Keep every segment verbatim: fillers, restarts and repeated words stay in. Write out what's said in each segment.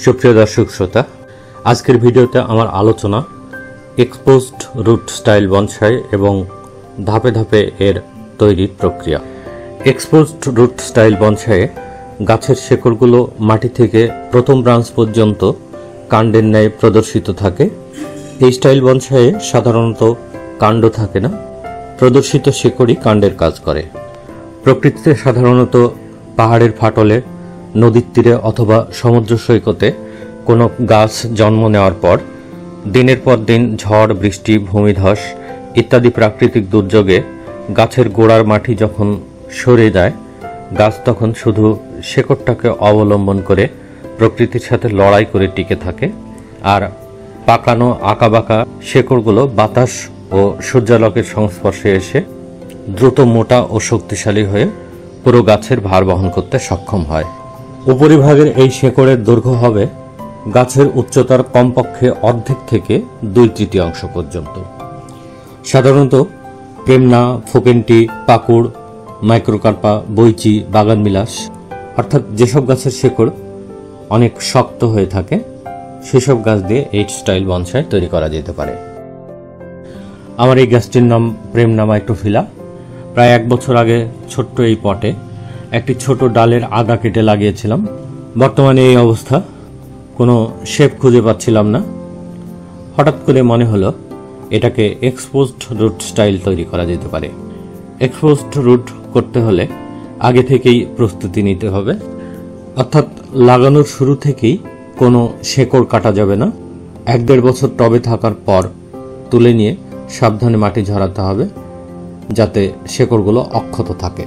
সুপ্রিয় দর্শক শ্রোতা, আজকের ভিডিওতে আমার আলোচনা এক্সপোজড রুট স্টাইল বনসাই এবং ধাপে ধাপে এর তৈরির প্রক্রিয়া। এক্সপোজড রুট স্টাইল বনসাইয়ে গাছের শেকড়গুলো মাটি থেকে প্রথম ব্রাঞ্চ পর্যন্ত কাণ্ডের ন্যায় প্রদর্শিত থাকে। এই স্টাইল বনসাইয়ে সাধারণত কাণ্ড থাকে না, প্রদর্শিত শেকড়ই কাণ্ডের কাজ করে। প্রকৃতিতে সাধারণত পাহাড়ের ফাটলে, নদীর তীরে অথবা সমুদ্র সৈকতে কোনো গাছ জন্ম নেওয়ার পর দিনের পর দিন ঝড়, বৃষ্টি, ভূমিধস ইত্যাদি প্রাকৃতিক দুর্যোগে গাছের গোড়ার মাটি যখন সরে যায়, গাছ তখন শুধু শেকড়টাকে অবলম্বন করে প্রকৃতির সাথে লড়াই করে টিকে থাকে। আর পাকানো আঁকাবাঁকা শেকড়গুলো বাতাস ও সূর্যালোকের সংস্পর্শে এসে দ্রুত মোটা ও শক্তিশালী হয়ে পুরো গাছের ভার বহন করতে সক্ষম হয়। উপরিভাগের এই শেকড়ের দৈর্ঘ্য হবে গাছের উচ্চতার কমপক্ষে অর্ধেক থেকে দুই তৃতীয়াংশ পর্যন্ত। সাধারণত প্রেমনা, ফোকেনটি, পাকুড়, মাইক্রোকার্পা, বৈচি, বাগানবিলাস অর্থাৎ যেসব গাছের শেকড় অনেক শক্ত হয়ে থাকে সেসব গাছ দিয়ে এই স্টাইল বনসাই তৈরি করা যেতে পারে। আমার এই গাছটির নাম প্রেমনা মাইক্রোফিলা। প্রায় এক বছর আগে ছোট্ট এই পটে একটি ছোট ডালের আগা কেটে লাগিয়েছিলাম। বর্তমানে এই অবস্থা, কোনো শেপ খুঁজে পাচ্ছিলাম না। হঠাৎ করে মনে হলো এটাকে এক্সপোজড রুট স্টাইল তৈরি করা যেতে পারে। এক্সপোজড রুট করতে হলে আগে থেকেই প্রস্তুতি নিতে হবে, অর্থাৎ লাগানোর শুরু থেকেই কোনো শেকড় কাটা যাবে না। এক দেড় বছর টবে থাকার পর তুলে নিয়ে সাবধানে মাটি ঝরাতে হবে যাতে শেকড়গুলো অক্ষত থাকে।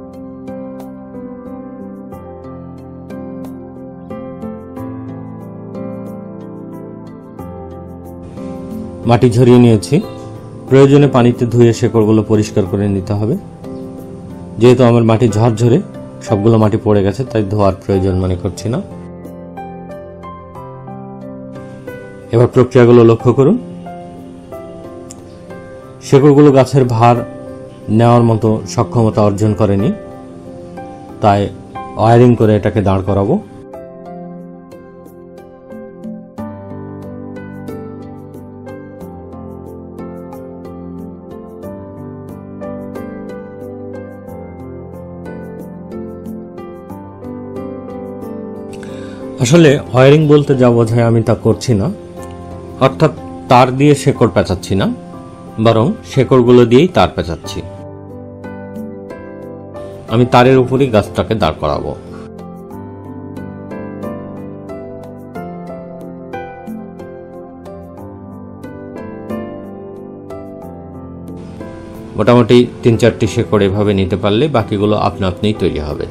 মাটি ঝরিয়ে নিয়েছি। প্রয়োজনে পানিতে ধুয়ে শেকড়গুলো পরিষ্কার করে নিতে হবে। যেহেতু আমার মাটি ঝরঝরে, সবগুলো মাটি পড়ে গেছে, তাই ধোয়ার প্রয়োজন মনে করছি না। এবার প্রক্রিয়াগুলো লক্ষ্য করুন। শেকড়গুলো গাছের ভার নেওয়ার মতো সক্ষমতা অর্জন করেনি, তাই ওয়ারিং করে এটাকে দাঁড় করাবো। আসলে ওয়ারিং বলতে যা বোঝায় আমি তা করছি না, অর্থাৎ তার দিয়ে শেকড় পেঁচাচ্ছি না, বরং শেকড়গুলো দিয়েই তার পেঁচাচ্ছি। আমি তারের উপরই গাছটাকে দাঁড় করাবো। মোটামুটি তিন চারটি শেকড় এভাবে নিতে পারলে বাকিগুলো আপনা আপনিই তৈরি হবে।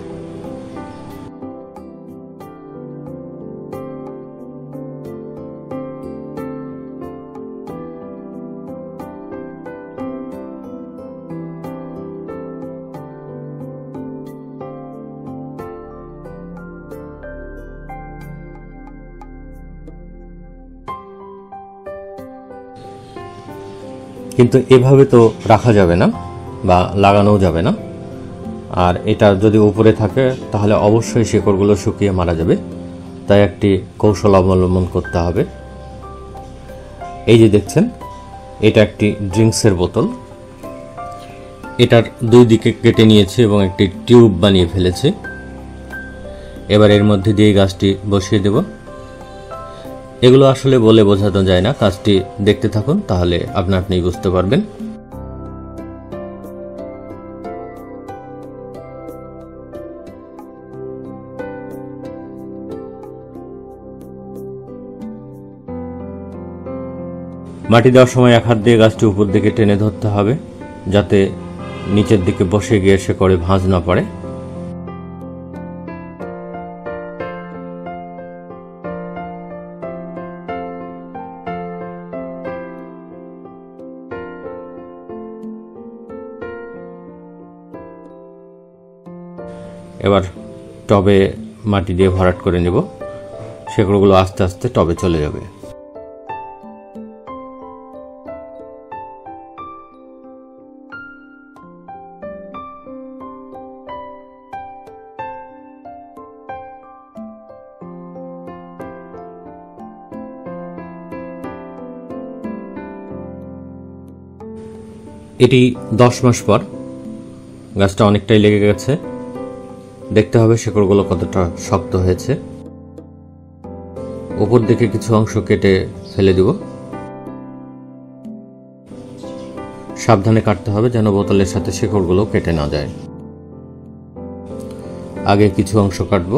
কিন্তু এভাবে তো রাখা যাবে না বা লাগানোও যাবে না। আর এটা যদি উপরে থাকে তাহলে অবশ্যই শেকড়গুলো শুকিয়ে মারা যাবে, তাই একটি কৌশল অবলম্বন করতে হবে। এই যে দেখছেন, এটা একটি ড্রিঙ্কসের বোতল। এটার দুই দিকে কেটে নিয়েছি এবং একটি টিউব বানিয়ে ফেলেছি। এবার এর মধ্যে দিয়ে গাছটি বসিয়ে দেব। এগুলো আসলে বলে বোঝানো যায় না, কাজটি দেখতে থাকুন, তাহলে আপনি আপনি বুঝতে পারবেন। মাটি দেওয়ার সময় এক হাত দিয়ে গাছটি উপর দিকে টেনে ধরতে হবে যাতে নিচের দিকে বসে গিয়ে শেকড়ে ভাঁজ না পড়ে। এবার টবে মাটি দিয়ে ভরাট করে নেব। শেকড়গুলো আস্তে আস্তে টবে চলে যাবে। এটি দশ মাস পর গাছটা অনেকটাই লেগে গেছে। দেখতে হবে শেকড়গুলো কতটা শক্ত হয়েছে। উপর দিকে কিছু অংশ কেটে ফেলে দিব। সাবধানে কাটতে হবে যেন বোতলের সাথে শেকড়গুলো কেটে না যায়। আগে কিছু অংশ কাটবো।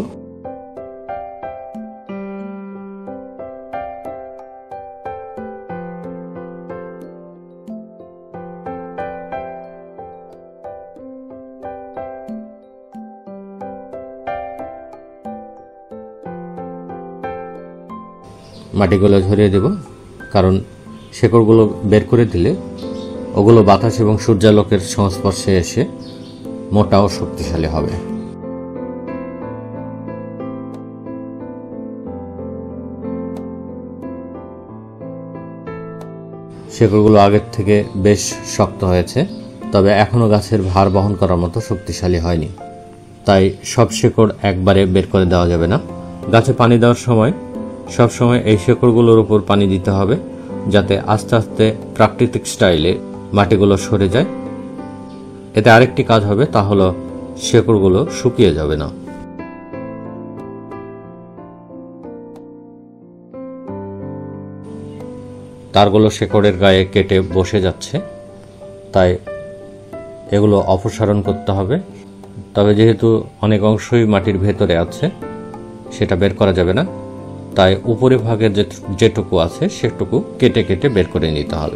মাটিগুলো ঝরিয়ে দেব, কারণ শেকড়গুলো বের করে দিলে ওগুলো বাতাস এবং সূর্যালোকের সংস্পর্শে এসে মোটা ও শক্তিশালী হবে। শেকড়গুলো আগের থেকে বেশ শক্ত হয়েছে, তবে এখনো গাছের ভার বহন করার মতো শক্তিশালী হয়নি। তাই সব শেকড় একবারে বের করে দেওয়া যাবে না। গাছে পানি দেওয়ার সময় সব সময় এই শেকড়গুলোর উপর পানি দিতে হবে, যাতে আস্তে আস্তে প্রাকৃতিক স্টাইলে মাটিগুলো সরে যায়। এতে আরেকটি কাজ হবে, তা হলো শেকড়গুলো শুকিয়ে যাবে না। তারগুলো শেকড়ের গায়ে কেটে বসে যাচ্ছে, তাই এগুলো অপসারণ করতে হবে। তবে যেহেতু অনেক অংশই মাটির ভেতরে আছে, সেটা বের করা যাবে না। তাই উপরে ভাগের যেটুকু আছে সেটুকু কেটে কেটে বের করে নিতে হবে।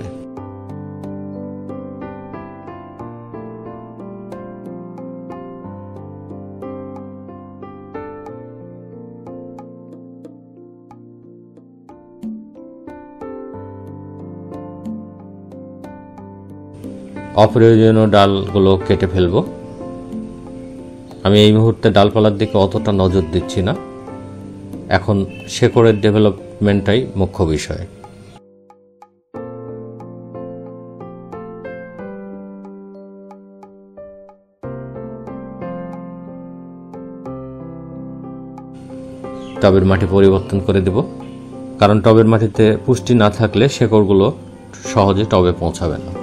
অপ্রয়োজনীয় ডালগুলো কেটে ফেলবো। আমি এই মুহূর্তে ডালপালার দিকে অতটা নজর দিচ্ছি না, এখন শেকড়ের ডেভেলপমেন্টটাই মুখ্য বিষয়। টবের মাটি পরিবর্তন করে দেব, কারণ টবের মাটিতে পুষ্টি না থাকলে শেকড়গুলো সহজে টবে পৌঁছাবে না।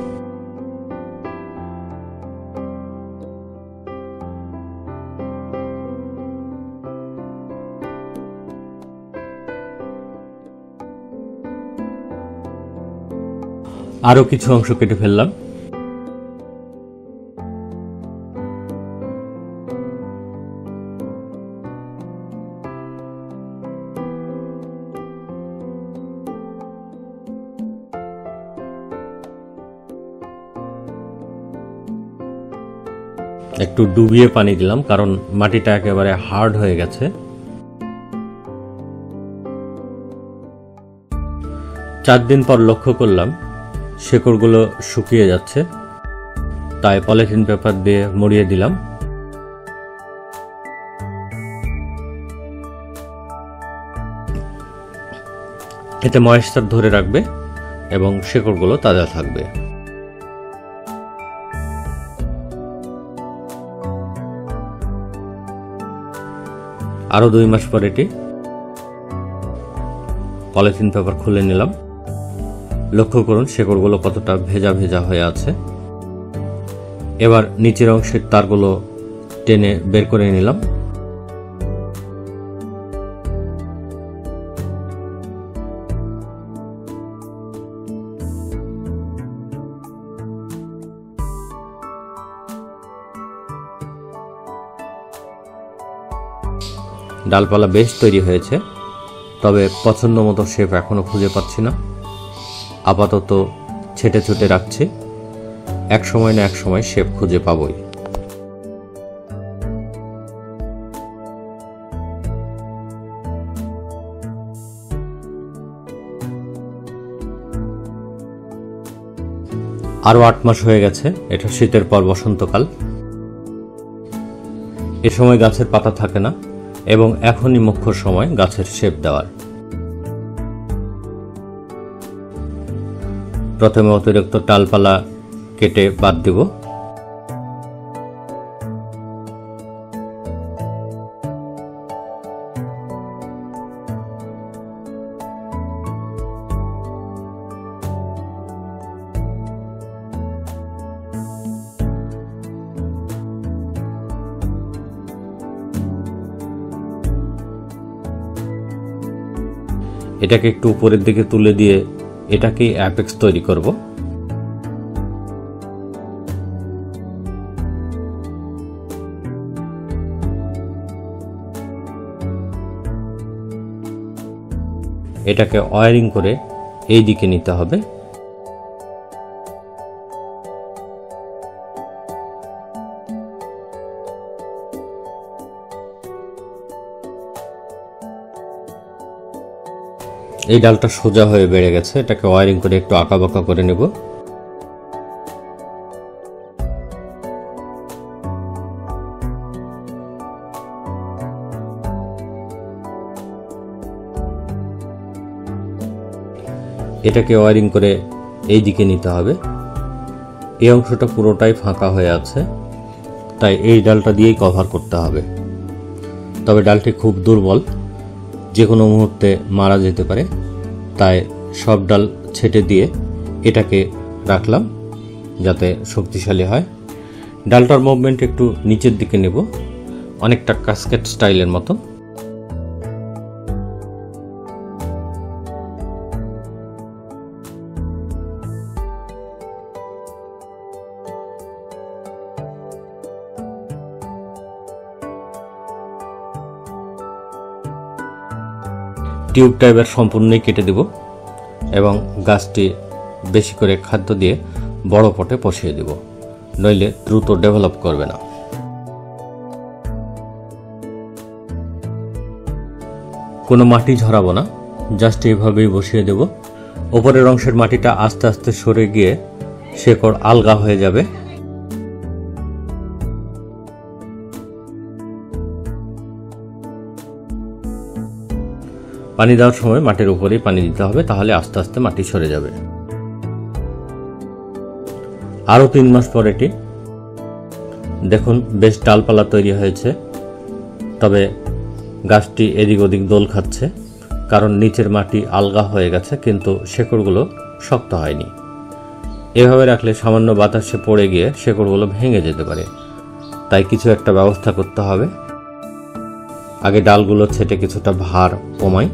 আরো কিছু অংশ কেটে ফেললাম। একটু ডুবিয়ে পানি দিলাম, কারণ মাটিটা একেবারে হার্ড হয়ে গেছে। চার দিন পর লক্ষ্য করলাম শেকড়গুলো শুকিয়ে যাচ্ছে, তাই পলিথিন পেপার দিয়ে মুড়িয়ে দিলাম। এতে ময়েশ্চার ধরে রাখবে এবং শেকড়গুলো তাজা থাকবে। আরো দুই মাস পর এটি পলিথিন পেপার খুলে নিলাম। লক্ষ্য করুন শেকড়গুলো কতটা ভেজা ভেজা হয়ে আছে। এবার নিচের অংশের তারগুলো টেনে বের করে নিলাম। ডালপালা বেশ তৈরি হয়েছে, তবে পছন্দ মতো শেপ এখনো খুঁজে পাচ্ছি না। আপাতত ছেটে ছুটে রাখছি, এক সময় না এক সময় শেপ খুঁজে পাবই। আরো আট মাস হয়ে গেছে, এটা শীতের পর বসন্তকাল। এ সময় গাছের পাতা থাকে না এবং এখনই মুখ্য সময় গাছের শেপ দেওয়ার। প্রথমে অতিরিক্ত ডালপালা কেটে বাদ দেব। এটাকে একটু উপরের দিকে তুলে দিয়ে এটাকেই অ্যাপেক্স তৈরি করব। এটাকে ওয়্যারিং করে এই দিকে নিতে হবে। এই ডালটা সোজা হয়ে বেড়ে গেছে, এটাকে ওয়্যারিং করে একটু আঁকাবাঁকা করে নেব। এটাকে ওয়্যারিং করে এই দিকে নিতে হবে। এই অংশটা পুরোটাই ফাঁকা হয়ে আছে, তাই এই ডালটা দিয়েই কভার করতে হবে। তবে ডালটি খুব দুর্বল, যে কোনো মুহূর্তে মারা যেতে পারে, তাই সব ডাল ছেটে দিয়ে এটাকে রাখলাম যাতে শক্তিশালী হয়। ডালটার মুভমেন্ট একটু নিচের দিকে নেব, অনেকটা কাস্কেট স্টাইলের মতো। টিউব টাইপের সম্পূর্ণই কেটে দেব এবং গাছটি বেশি করে খাদ্য দিয়ে বড় পটে বসিয়ে দেব, নইলে দ্রুত ডেভেলপ করবে না। কোনো মাটি ঝরাবো না, জাস্ট এইভাবেই বসিয়ে দেব। উপরের অংশের মাটিটা আস্তে আস্তে সরে গিয়ে শেকড় আলগা হয়ে যাবে। পানি দেওয়ার সময় মাটির উপরেই পানি দিতে হবে, তাহলে আস্তে আস্তে মাটি সরে যাবে। আরো তিন মাস পর এটি দেখুন বেশ ডালপালা তৈরি হয়েছে, তবে গাছটি এদিক ওদিক দোল খাচ্ছে, কারণ নিচের মাটি আলগা হয়ে গেছে কিন্তু শেকড়গুলো শক্ত হয়নি। এভাবে রাখলে সামান্য বাতাসে পড়ে গিয়ে শেকড়গুলো ভেঙে যেতে পারে, তাই কিছু একটা ব্যবস্থা করতে হবে। আগে ডালগুলো ছেটে কিছুটা ভার কমাই।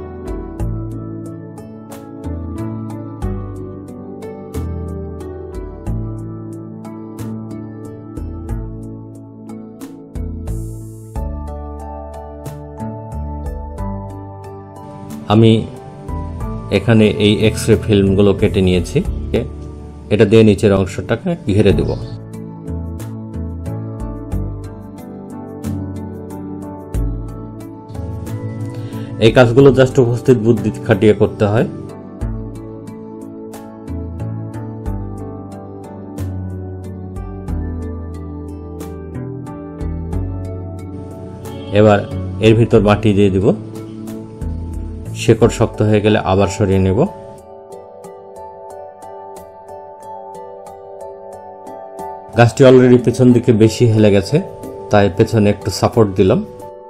আমি এখানে এই এক্স রে ফিল্মগুলো কেটে নিয়েছি, এটা দিয়ে নিচের অংশটাকে ঘিরে দেব। এই কাজগুলো জাস্ট উপস্থিত বুদ্ধি খাটিয়ে করতে হয়। এবার এর ভিতর মাটি দিয়ে দিব, শেকড় শক্ত হয়ে গেলে আবার সরিয়ে নেব। গাছটি অলরেডি পেছন দিকে বেশি হেলে গেছে, তাই পেছনে একটু সাপোর্ট দিলাম।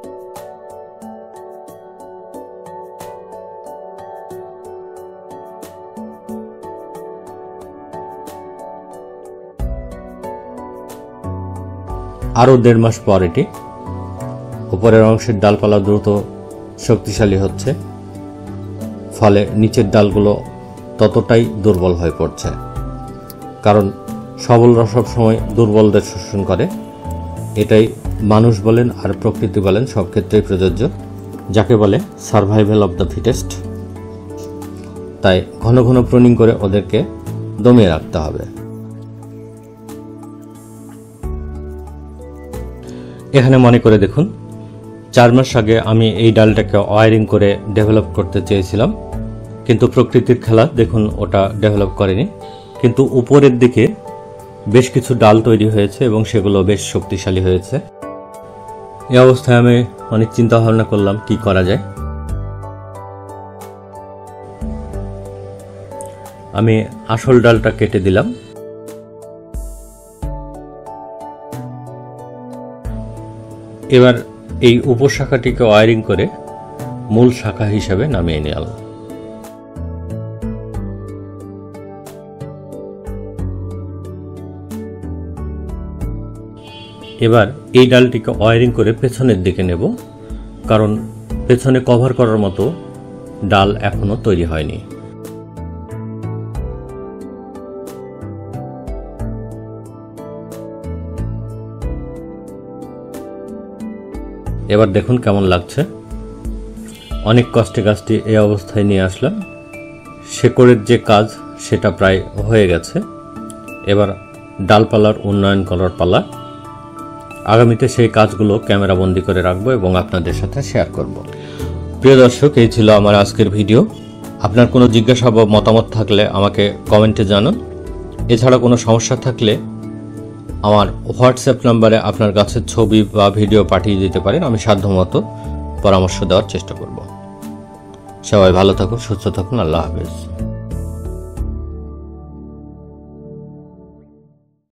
আরো দেড় মাস পর এটি উপরের অংশের ডালপালা দ্রুত শক্তিশালী হচ্ছে, ফলে নিচের ডালগুলো ততটাই দুর্বল হয়ে পড়ছে, কারণ সবলরা সবসময় দুর্বলদের শোষণ করে। এটাই মানুষ বলেন আর প্রকৃতি বলেন সব ক্ষেত্রেই প্রযোজ্য, যাকে বলে সার্ভাইভাল অব দ্য ফিটেস্ট। তাই ঘন ঘন প্রুনিং করে ওদেরকে দমিয়ে রাখতে হবে। এখানে মনে করে দেখুন, চার মাস আগে আমি এই ডালটাকে ওয়্যারিং করে ডেভেলপ করতে চেয়েছিলাম, কিন্তু প্রকৃতির খেলা দেখুন ওটা ডেভেলপ করেনি। কিন্তু উপরের দিকে বেশ কিছু ডাল তৈরি হয়েছে এবং সেগুলো বেশ শক্তিশালী হয়েছে। এই অবস্থায় আমি অনেক চিন্তা ভাবনা করলাম কি করা যায়। আমি আসল ডালটা কেটে দিলাম। এবার এই উপশাখাটিকে ওয়্যারিং করে মূল শাখা হিসাবে নামিয়ে নিলাম। এবার এই ডালটিকে ওয়্যারিং করে পেছনের দিকে নেব, কারণ পেছনে কভার করার মতো ডাল এখনো তৈরি হয়নি। এবার দেখুন কেমন লাগছে। অনেক কষ্টে কাজটি এই অবস্থায় নিয়ে আসলাম। শেকড়ের যে কাজ সেটা প্রায় হয়ে গেছে। এবার ডালপালার উন্নয়ন করার পালা। আগামীতে সেই কাজগুলো ক্যামেরা বন্দি করে রাখবো এবং আপনাদের সাথে শেয়ার করব। প্রিয় দর্শক, এই ছিল আমার আজকের ভিডিও। আপনার কোনো জিজ্ঞাসা বা মতামত থাকলে আমাকে কমেন্টে জানান। এছাড়া কোনো সমস্যা থাকলে আমার হোয়াটসঅ্যাপ নাম্বারে আপনার কাছে ছবি বা ভিডিও পাঠিয়ে দিতে পারেন। আমি সাধ্যমতো পরামর্শ দেওয়ার চেষ্টা করব। সবাই ভালো থাকুন, সুস্থ থাকুন। আল্লাহ হাফেজ।